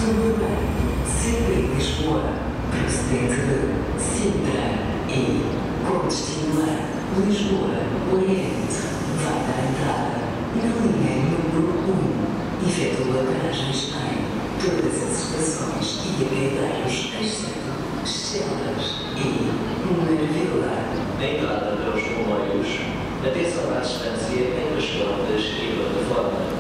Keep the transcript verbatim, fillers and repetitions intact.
Suburban, sempre em Lisboa, procedente de Sintra e, com destino a Lisboa, Oriente, vai dar entrada na linha número um, efetua paragens em todas as estações e aguenteiros, exceto Chelas e Marvila. Na entrada para os comboios, atenção à distância entre as portas e a plataforma.